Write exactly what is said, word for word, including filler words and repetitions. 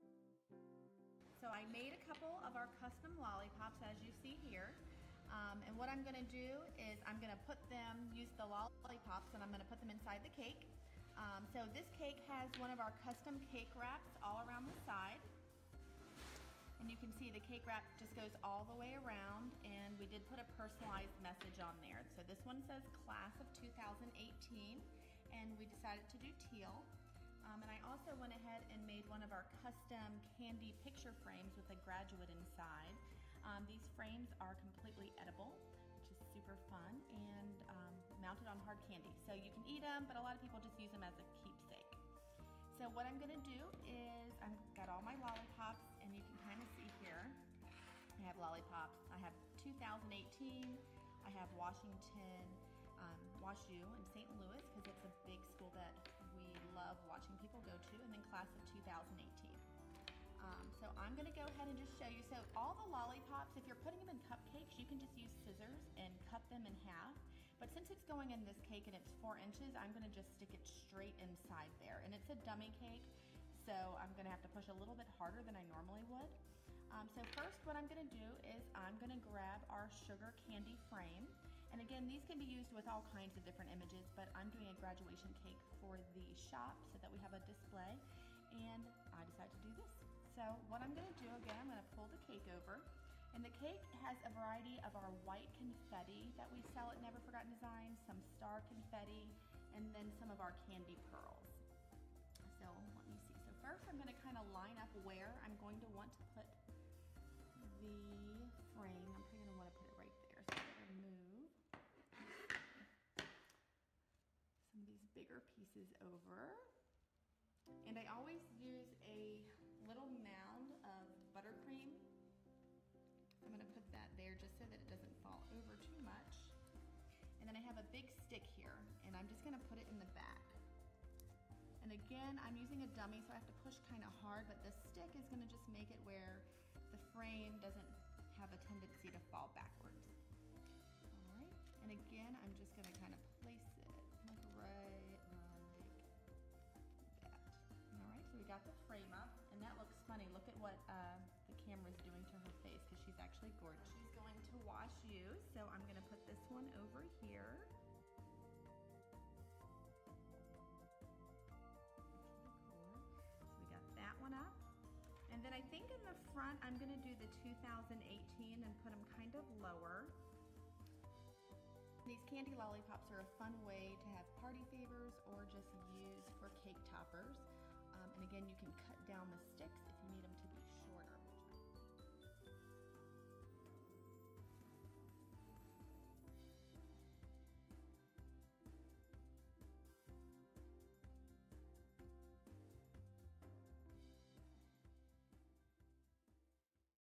So I made a couple of our custom lollipops, as you see here. Um, and what I'm gonna do is I'm gonna put them, use the lollipops, and I'm gonna put them inside the cake. Um, so this cake has one of our custom cake wraps all around the side. And you can see the cake wrap just goes all the way around, and we did put a personalized message on there. So this one says class of two thousand eighteen, and we decided to do teal. Um, and I also went ahead and made one of our custom candy picture frames with a graduate inside. Um, these frames are completely edible, which is super fun, and um, mounted on hard candy. So you can eat them, but a lot of people just use them as a keepsake. So what I'm gonna do is I've got all my lollipops, and you can kind of see here, I have lollipops. I have two thousand eighteen, I have Washington, um, WashU in Saint Louis, because it's a big school that we love watching people go to, and then class of two thousand eighteen. Um, so I'm gonna go ahead and just show you. So all the lollipops, if you're putting them in cupcakes, you can just use scissors and cut them in half. But since it's going in this cake and it's four inches, I'm gonna just stick it straight inside there. And it's a dummy cake, so I'm gonna have to push a little bit harder than I normally would. Um, so first what I'm gonna do is I'm gonna grab our sugar candy frame. And again, these can be used with all kinds of different images, but I'm doing a graduation cake for the shop so that we have a display, and I decided to do this. So what I'm gonna do, again, I'm gonna pull the cake over, and the cake has a variety of our white confetti that we sell at Never Forgotten Designs, some star confetti, and then some of our candy pearls. So let me see. So first I'm gonna kind of line up where I'm going to want to put the frame. I'm probably gonna wanna put it right there. So I'm gonna move some of these bigger pieces over. And I always use a little mound of buttercream. I'm gonna put that there just so that it doesn't fall over too much. And then I have a big stick here, and I'm just gonna put it in the back. And again, I'm using a dummy, so I have to push kind of hard, but the stick is gonna just make it where the frame doesn't have a tendency to fall backwards. All right, and again, I'm just gonna kind of place it like right like that. All right, so we got the frame up, and that looks funny. Look at what uh, the camera's doing to her face, because she's actually gorgeous. She's going to WashU, so I'm gonna put this one over here. Got that one up. And then I think in the front I'm gonna do the two thousand eighteen and put them kind of lower. These candy lollipops are a fun way to have party favors or just use for cake toppers. Um, and again, you can cut down the sticks if you need them to